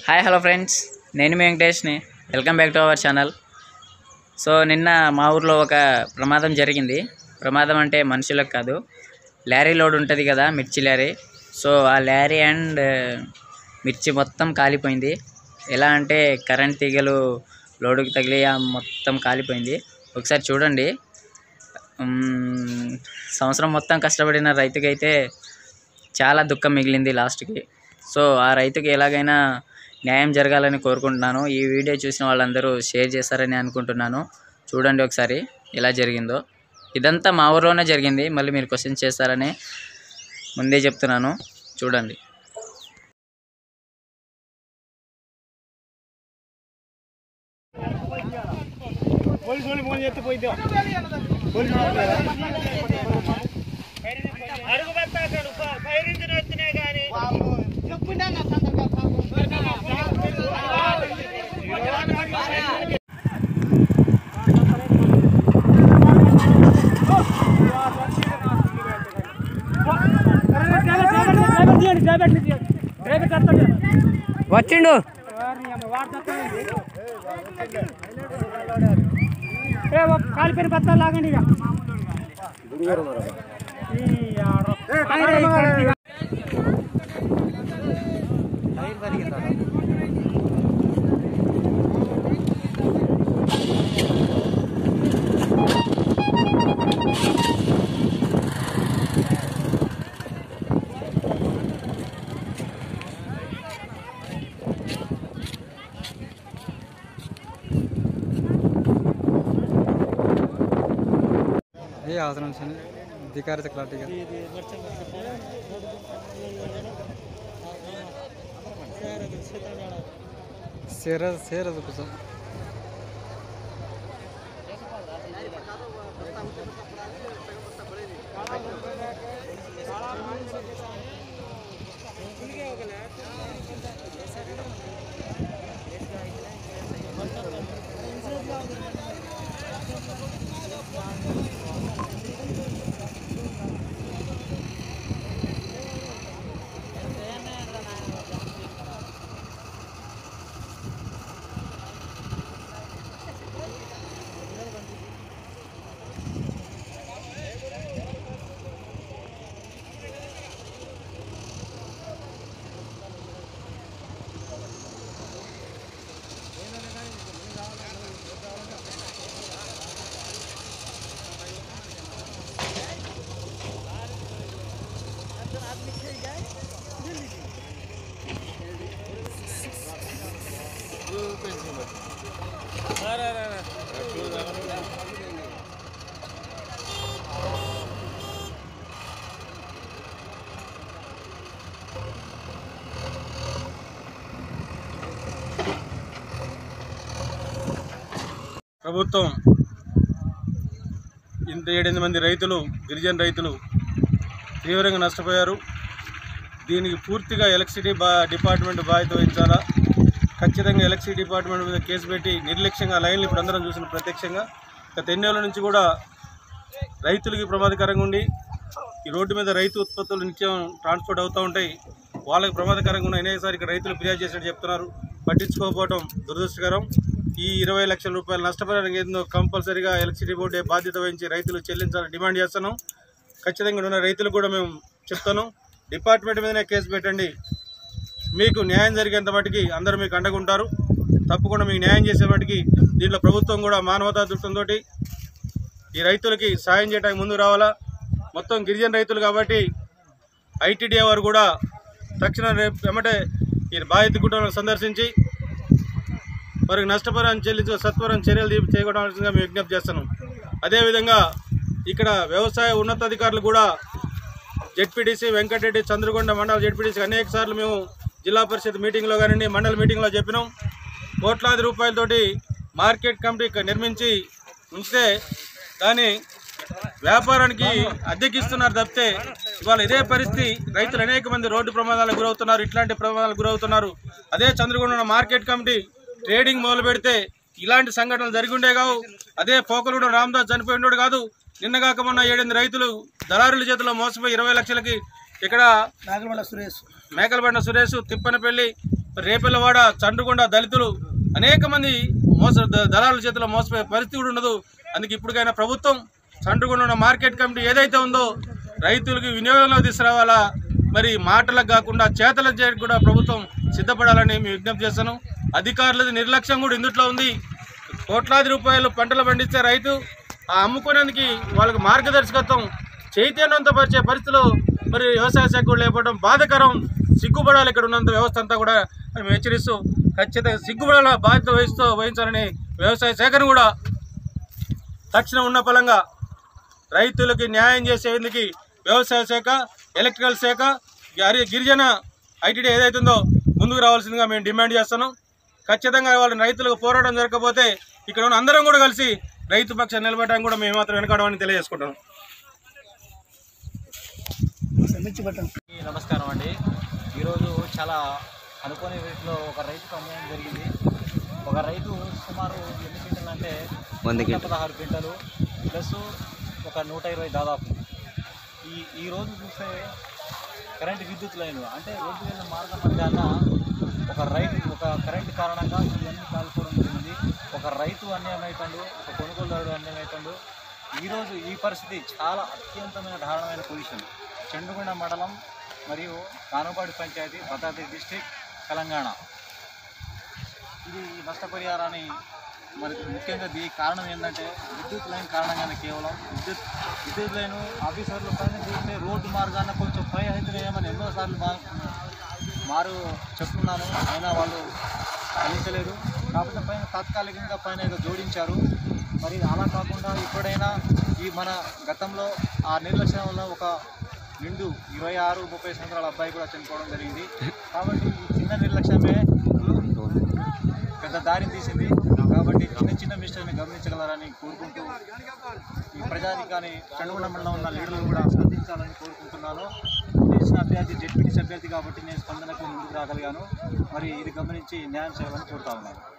Hi hello friends, నేను మీ వెంకటేష్ని. Welcome back to our channel. So నిన్న మా ఊర్లో ఒక ప్రమాదం జరిగింది. ప్రమాదం అంటే మనుషులకు కాదు, లారీ లోడ్ ఉంటుంది కదా, మిర్చి లారీ. సో ఆ లారీ అండ్ మిర్చి మొత్తం కాలిపోయింది. ఎలా అంటే కరెంట్ తీగలు లోడుకి తగిలి మొత్తం కాలిపోయింది. ఒకసారి చూడండి. సంవత్సరం మొత్తం కష్టపడిన రైతుకైతే చాలా దుఃఖం మిగిలింది లాస్ట్కి. సో ఆ రైతుకి ఎలాగైనా న్యాయం జరగాలని కోరుకుంటున్నాను. ఈ వీడియో చూసిన వాళ్ళందరూ షేర్ చేస్తారని అనుకుంటున్నాను. చూడండి ఒకసారి ఎలా జరిగిందో. ఇదంతా మా ఊర్లోనే జరిగింది. మళ్ళీ మీరు క్వశ్చన్ చేస్తారని ముందే చెప్తున్నాను. చూడండి. వచ్చిండు కాలిపోయిన బత్తాలు లాగండి. ये आसराम से दिकार से क्लाटी का शेर शेर तो कुछ ప్రభుత్వం ఇంత 7 మంది రైతులు, గిరిజన రైతులు తీవ్రంగా నష్టపోయారు. దీనికి పూర్తిగా ఎలక్ట్రిసిటీ డిపార్ట్మెంట్ బాధ్యత వహించాలా. ఖచ్చితంగా ఎలక్ట్రిసిటీ డిపార్ట్మెంట్ మీద కేసు పెట్టి నిర్లక్ష్యంగా లైన్లు ఇప్పుడు అందరం చూసిన ప్రత్యక్షంగా గత ఎన్నేళ్ళ నుంచి కూడా రైతులకి ప్రమాదకరంగా ఉండి ఈ రోడ్డు మీద రైతు ఉత్పత్తులు నిత్యం ట్రాన్స్పోర్ట్ అవుతూ ఉంటాయి. వాళ్ళకి ప్రమాదకరంగా ఉన్న అనేకసారి రైతులు ఫిర్యాదు చేసినట్టు చెప్తున్నారు. పట్టించుకోకపోవడం దురదృష్టకరం. ఈ 20 లక్షల రూపాయలు నష్టపరిహారం ఏందో కంపల్సరీగా ఎలక్ట్రిసిటీ బోర్డే బాధ్యత వహించి రైతులు చెల్లించాలని డిమాండ్ చేస్తున్నాం. ఖచ్చితంగా ఉన్న రైతులు కూడా మేము చెప్తాను, డిపార్ట్మెంట్ మీదనే కేసు పెట్టండి. మీకు న్యాయం జరిగేంత మటుకి అందరూ మీకు అండగా ఉంటారు. తప్పకుండా మీకు న్యాయం చేసే మటుకి దీంట్లో ప్రభుత్వం కూడా మానవతా దృష్టితో ఈ రైతులకి సాయం చేయడానికి ముందుకు రావాలా. మొత్తం గిరిజన రైతులు కాబట్టి ఐటీడీఏ వారు కూడా తక్షణం వెంబటే ఈ బాధిత కుటుంబాలను సందర్శించి వారికి నష్టపరిహారం చెల్లించే సత్వరం చర్యలు చేపట్టాల్సిందిగా మేము విజ్ఞప్తి చేస్తున్నాం. అదేవిధంగా ఇక్కడ వ్యవసాయ ఉన్నతాధికారులు కూడా జెడ్పీటీసీ వెంకటరెడ్డి, చంద్రకొండ మండల జెడ్పీటీసీ అనేక సార్లు మేము జిల్లా పరిషత్ మీటింగ్లో కానీ మండల మీటింగ్లో చెప్పినాం. కోట్లాది రూపాయలతోటి మార్కెట్ కమిటీ నిర్మించి ఉంచితే దాన్ని వ్యాపారానికి అద్దెకిస్తున్నారు తప్పితే ఇవాళ ఇదే పరిస్థితి రైతులు అనేక మంది రోడ్డు ప్రమాదాలకు గురవుతున్నారు, ఇట్లాంటి ప్రమాదాలకు గురవుతున్నారు. అదే చంద్రకొండ మార్కెట్ కమిటీ ట్రేడింగ్ మొదలు పెడితే ఇలాంటి సంఘటనలు జరిగి ఉండే కావు. అదే పోకలూరు రామదాస్ చనిపోయినోడు కాదు. నిన్నగాక మొన్న 7 రైతులు దళారుల చేతిలో మోసపోయి 20 లక్షలకి ఇక్కడ మేకలబండ సురేష్, తిప్పనపల్లి రేపెల్లవాడ, చండ్రుగొండ దళితులు అనేక మంది దళారుల చేతిలో మోసపోయే పరిస్థితి కూడా ఉండదు. అందుకే ఇప్పటికైనా ప్రభుత్వం చండ్రుగొండ ఉన్న మార్కెట్ కమిటీ ఏదైతే ఉందో రైతులకు వినియోగంలో తీసుకురావాలా, మరి మాటలకు కాకుండా చేతలకు చేయడానికి కూడా ప్రభుత్వం సిద్ధపడాలని మేము విజ్ఞప్తి చేస్తాను. అధికారులది నిర్లక్ష్యం కూడా ఇందుట్లో ఉంది. కోట్లాది రూపాయలు పంటలు పండించే రైతు ఆ అమ్ముకోవడానికి వాళ్ళకి మార్గదర్శకత్వం చైతన్యంతో పరిచే పరిస్థితిలో మరి వ్యవసాయ శాఖ కూడా లేకపోవడం బాధాకరం. సిగ్గుపడాలి. ఇక్కడ ఉన్నంత వ్యవస్థ అంతా కూడా మేము హెచ్చరిస్తూ ఖచ్చితంగా సిగ్గుపడాల బాధ్యత వహించాలని వ్యవసాయ శాఖను కూడా తక్షణం ఉన్న ఫలంగా రైతులకి న్యాయం చేసేందుకు వ్యవసాయ శాఖ, ఎలక్ట్రికల్ శాఖ, గిరిజన ఐటీడీ ఏదైతుందో ముందుకు రావాల్సిందిగా మేము డిమాండ్ చేస్తున్నాం. ఖచ్చితంగా వాళ్ళ రైతులకు పోరాటం జరగకపోతే ఇక్కడ ఉన్న అందరం కూడా కలిసి రైతు పక్షాన్ని నిలబడడానికి కూడా మేము మాత్రం వెనకాడమని తెలియజేసుకుంటాం. నమస్కారం అండి. ఈరోజు చాలా అనుకోని రేట్లో ఒక రైతుకు అమ్మడం జరిగింది. ఒక రైతు సుమారు ఎన్ని క్వింటలు అంటే 116 క్వింటలు ప్లస్ ఒక 120 దాదాపు. ఈరోజు చూస్తే కరెంటు విద్యుత్ లైన్లు అంటే రోడ్డు వెళ్ళిన మార్గం మధ్యాహ్న ఒక కరెంటు కారణంగా ఇవన్నీ కాలిపోవడం జరిగింది. ఒక రైతు అన్యాయమవుతాడు, ఒక కొనుగోలుదారుడు అన్యాయమవుతాడు. ఈరోజు ఈ పరిస్థితి చాలా అత్యంతమైన దారుణమైన పొజిషన్. చండ్రుగొండ మండలం మరియు కానుపాడు పంచాయతీ, భద్రాద్రి డిస్ట్రిక్ట్, తెలంగాణ. ఇది నష్టపరిహారాన్ని మరి ముఖ్యంగా దీనికి కారణం ఏంటంటే విద్యుత్ లైన్ కారణంగానే. కేవలం విద్యుత్ లైను ఆఫీసర్లు పైన చూస్తే రోడ్డు మార్గాన్ని కొంచెం పై హైట్ వేయమని ఎన్నోసార్లు చెప్తున్నాను, అయినా వాళ్ళు అందించలేదు. కాకపోతే పైన తాత్కాలికంగా పైన ఏదో జోడించారు. మరి అలా కాకుండా ఇప్పుడైనా ఈ మన గతంలో ఆ నిర్లక్ష్యం వల్ల ఒక నిండు 26-30 సంవత్సరాల అబ్బాయి కూడా చనిపోవడం జరిగింది. కాబట్టి ఈ చిన్న నిర్లక్ష్యమే పెద్ద దారిని తీసింది. కాబట్టి చిన్న మిస్టేక్ని గమనించగలరని కోరుకుంటూ ఈ ప్రజానికాన్ని చండ్రుగొండ మండలం ఉన్న లీడర్లు కూడా స్పందించాలని కోరుకుంటున్నాను. చేసిన అభ్యర్థి జెడ్పీటీసీ అభ్యర్థి కాబట్టి నేను స్పందనకు ముందుకు రాగలిగాను. మరి ఇది గమనించి న్యాయం చేయాలని కోరుతా ఉన్నాను.